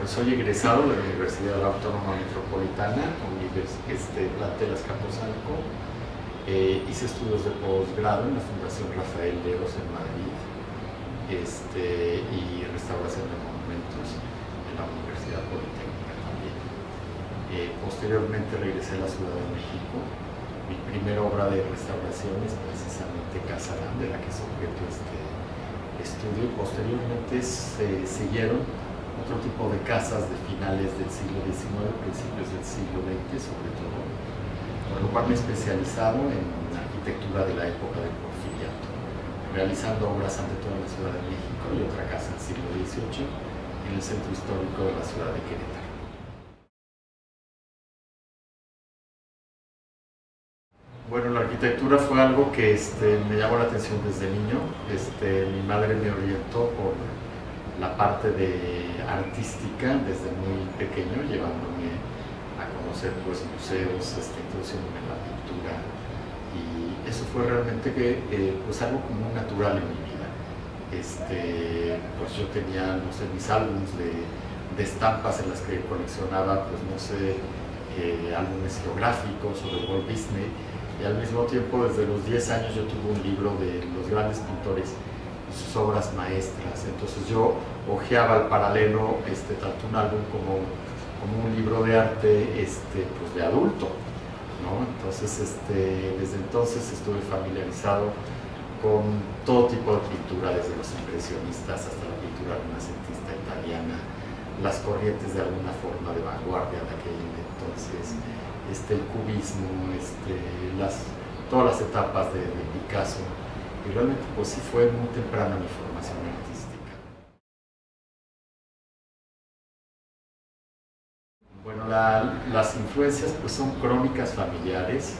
Bueno, soy egresado de la Universidad Autónoma Metropolitana, plantel Azcapotzalco. Hice estudios de posgrado en la Fundación Rafael Leros en Madrid y restauración de monumentos en la Universidad Politécnica también. Posteriormente regresé a la Ciudad de México. Mi primera obra de restauración es precisamente Casa Grande, de la que es objeto este estudio. Posteriormente se siguieron otro tipo de casas de finales del siglo XIX, principios del siglo XX sobre todo, por lo cual me he especializado en arquitectura de la época del Porfiriato, realizando obras ante todo en la Ciudad de México y otra casa del siglo XVIII en el centro histórico de la ciudad de Querétaro. Bueno, la arquitectura fue algo que me llamó la atención desde niño. Mi madre me orientó por la parte artística desde muy pequeño, llevándome a conocer pues, museos, introduciéndome en la pintura, y eso fue realmente pues algo como natural en mi vida. Pues yo tenía, no sé, mis álbumes de estampas en las que coleccionaba, pues no sé, álbumes geográficos o de Walt Disney, y al mismo tiempo desde los 10 años yo tuve un libro de los grandes pintores, sus obras maestras. Entonces yo hojeaba al paralelo tanto un álbum como un libro de arte pues de adulto, ¿no? Entonces desde entonces estuve familiarizado con todo tipo de pintura, desde los impresionistas hasta la pintura renacentista italiana, las corrientes de alguna forma de vanguardia de aquel entonces, el cubismo, todas las etapas de Picasso. Y realmente pues sí fue muy temprana mi formación artística. Bueno, las influencias pues son crónicas familiares.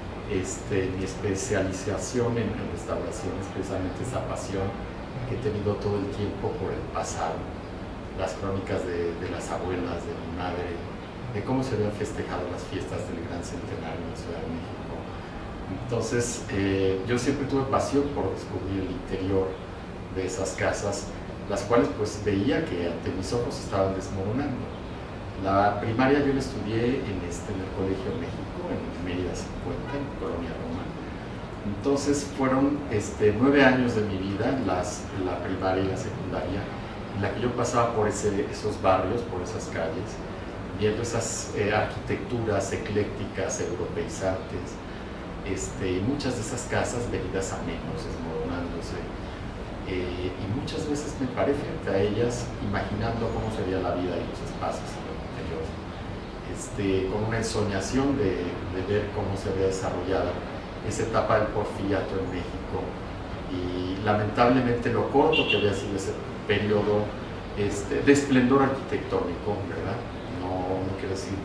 Mi especialización en restauración es precisamente esa pasión que he tenido todo el tiempo por el pasado. Las crónicas de las abuelas, de mi madre, de cómo se habían festejado las fiestas del Gran Centenario en la Ciudad de México. Entonces, yo siempre tuve pasión por descubrir el interior de esas casas, las cuales pues veía que ante mis ojos estaban desmoronando. La primaria yo la estudié en el Colegio México, en Mérida 50, en Colonia Roma. Entonces fueron 9 años de mi vida, la primaria y la secundaria, en la que yo pasaba por esos barrios, por esas calles, viendo esas arquitecturas eclécticas, europeizantes, y muchas de esas casas venidas a menos, desmoronándose, y muchas veces me paré frente a ellas imaginando cómo sería la vida y los espacios en el interior, con una ensoñación de ver cómo se había desarrollado esa etapa del Porfiriato en México, y lamentablemente lo corto que había sido ese periodo de esplendor arquitectónico, ¿verdad? No quiero decir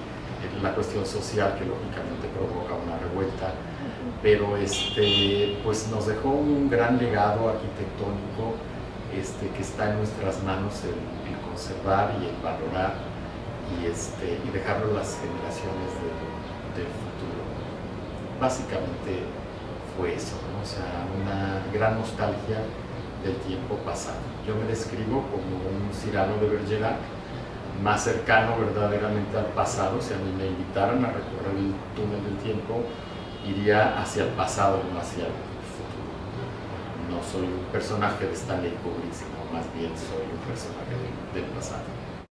la cuestión social, que lógicamente provoca una revuelta, pero pues nos dejó un gran legado arquitectónico que está en nuestras manos el conservar y el valorar y dejarlo a las generaciones del futuro. Básicamente fue eso, ¿no? O sea, una gran nostalgia del tiempo pasado. Yo me describo como un Cyrano de Bergerac, más cercano verdaderamente al pasado. Si a mí me invitaran a recorrer el túnel del tiempo, iría hacia el pasado, no hacia el futuro. No soy un personaje de Stanley Kubrick, sino más bien soy un personaje del pasado.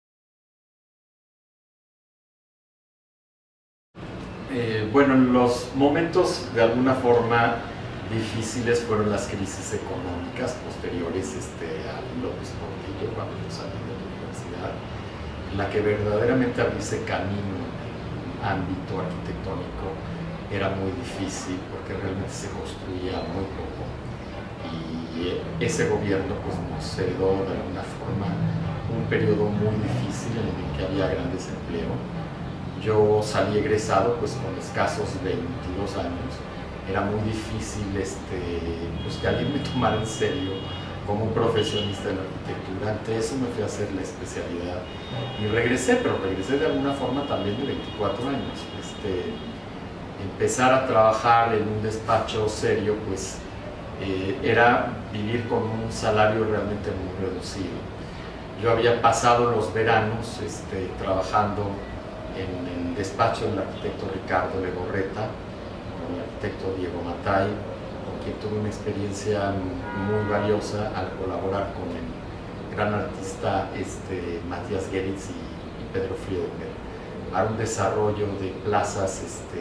Bueno, los momentos de alguna forma difíciles fueron las crisis económicas posteriores a López Portillo, cuando yo salí de la universidad, en la que verdaderamente abrirse camino en un ámbito arquitectónico era muy difícil, porque realmente se construía muy poco, y ese gobierno pues nos heredó de alguna forma un periodo muy difícil en el que había gran desempleo. Yo salí egresado pues con escasos 22 años. Era muy difícil pues que alguien me tomara en serio como un profesionista de la arquitectura. Ante eso me fui a hacer la especialidad y regresé, pero regresé de alguna forma también de 24 años. Empezar a trabajar en un despacho serio pues era vivir con un salario realmente muy reducido. yo había pasado los veranos trabajando en el despacho del arquitecto Ricardo Legorreta, con el arquitecto Diego Matay, con quien tuve una experiencia muy valiosa al colaborar con el gran artista Matías Geritz y Pedro Friedeberg para un desarrollo de plazas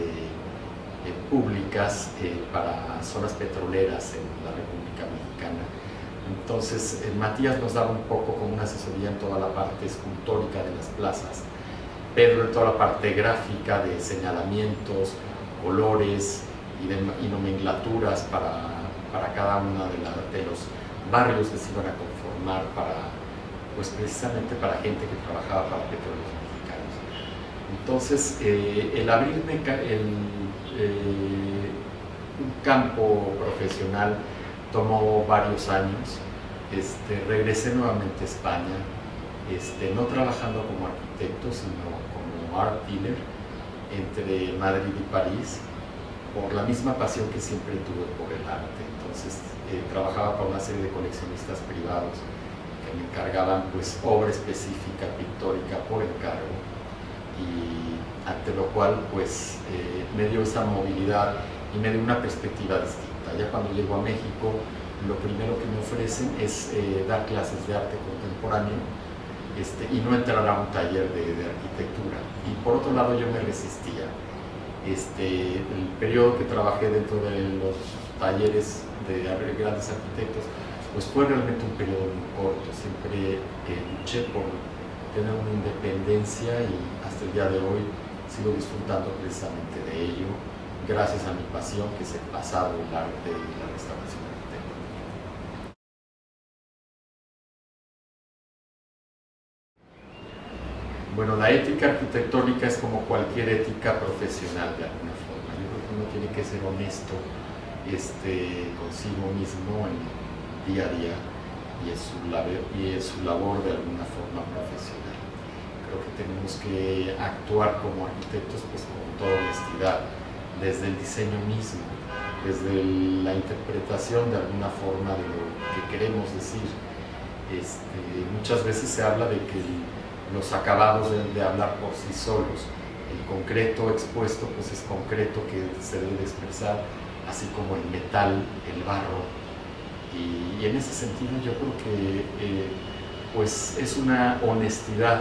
públicas para zonas petroleras en la República Mexicana. Entonces Matías nos daba un poco como una asesoría en toda la parte escultórica de las plazas, Pedro en toda la parte gráfica de señalamientos, colores y nomenclaturas para cada uno de los barrios que se iban a conformar pues precisamente para gente que trabajaba para petróleos mexicanos. Entonces el abrirme un campo profesional tomó varios años. Regresé nuevamente a España, no trabajando como arquitecto, sino como art dealer entre Madrid y París, por la misma pasión que siempre tuve por el arte. Entonces trabajaba para una serie de coleccionistas privados que me encargaban pues obra específica pictórica por encargo, y ante lo cual pues me dio esa movilidad y me dio una perspectiva distinta. Ya cuando llego a México, lo primero que me ofrecen es dar clases de arte contemporáneo y no entrar a un taller de arquitectura. Y por otro lado yo me resistía. El periodo que trabajé dentro de los talleres de grandes arquitectos pues fue realmente un periodo muy corto. Siempre luché por tener una independencia y hasta el día de hoy sigo disfrutando precisamente de ello, gracias a mi pasión, que es el pasado, el arte y la restauración arquitectónica. Bueno, la ética arquitectónica es como cualquier ética profesional de alguna forma. Yo creo que uno tiene que ser honesto consigo mismo en el día a día y en su labor de alguna forma profesional. Creo que tenemos que actuar como arquitectos pues con toda honestidad, desde el diseño mismo, desde la interpretación de alguna forma de lo que queremos decir. Muchas veces se habla de que los acabados deben de hablar por sí solos. El concreto expuesto pues es concreto que se debe de expresar, así como el metal, el barro. Y en ese sentido yo creo que pues es una honestidad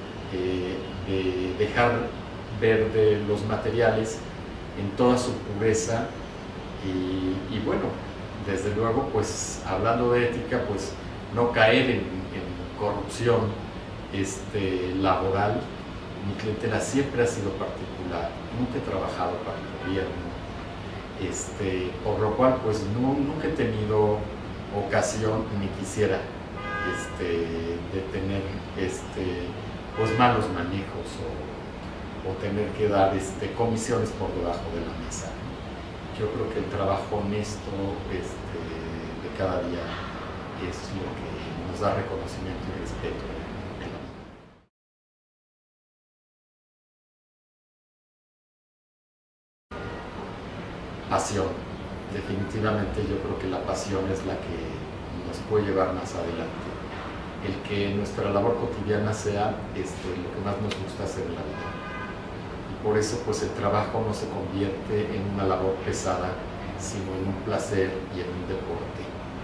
de dejar ver de los materiales en toda su pureza y bueno, desde luego pues hablando de ética pues no caer en corrupción laboral. Mi clientela siempre ha sido particular, nunca he trabajado para el gobierno, por lo cual pues nunca he tenido ocasión ni quisiera de tener pues malos manejos o tener que dar comisiones por debajo de la mesa. Yo creo que el trabajo honesto de cada día es lo que nos da reconocimiento y respeto. Pasión. Definitivamente yo creo que la pasión es la que nos puede llevar más adelante. El que nuestra labor cotidiana sea lo que más nos gusta hacer en la vida. Y por eso pues el trabajo no se convierte en una labor pesada, sino en un placer y en un deporte.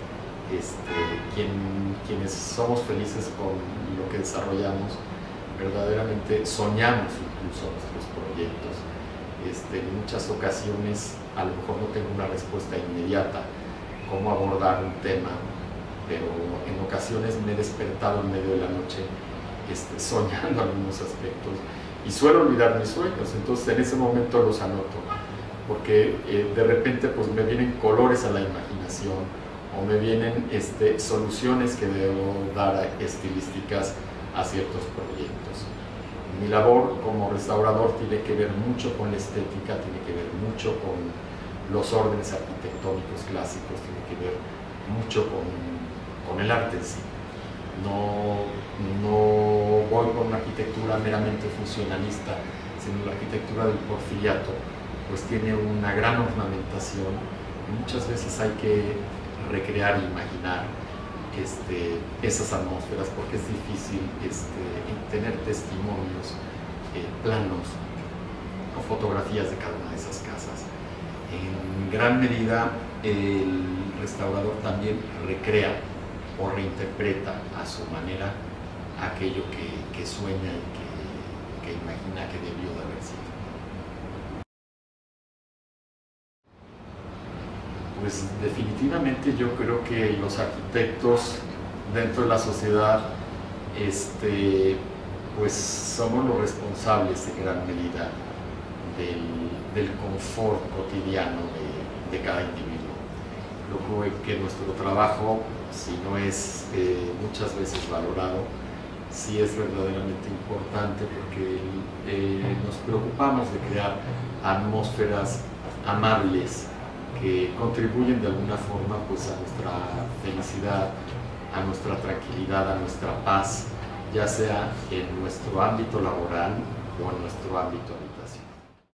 Quienes somos felices con lo que desarrollamos, verdaderamente soñamos incluso nuestros proyectos. En muchas ocasiones a lo mejor no tengo una respuesta inmediata cómo abordar un tema, pero en ocasiones me he despertado en medio de la noche soñando algunos aspectos y suelo olvidar mis sueños. Entonces en ese momento los anoto, porque de repente pues me vienen colores a la imaginación o me vienen soluciones que debo dar estilísticas a ciertos proyectos. Mi labor como restaurador tiene que ver mucho con la estética, tiene que ver mucho con los órdenes arquitectónicos clásicos, tiene que ver mucho con el arte en sí. No voy con una arquitectura meramente funcionalista, sino la arquitectura del porfiriato, pues tiene una gran ornamentación y muchas veces hay que recrear e imaginar esas atmósferas, porque es difícil tener testimonios, planos o fotografías de cada una de esas casas. En gran medida el restaurador también recrea o reinterpreta a su manera aquello que sueña y que imagina que debió de haber sido. Pues definitivamente yo creo que los arquitectos dentro de la sociedad pues somos los responsables en gran medida del confort cotidiano de cada individuo. Creo que nuestro trabajo, si no es muchas veces valorado, sí es verdaderamente importante, porque nos preocupamos de crear atmósferas amables que contribuyen de alguna forma pues a nuestra felicidad, a nuestra tranquilidad, a nuestra paz, ya sea en nuestro ámbito laboral o en nuestro ámbito habitacional.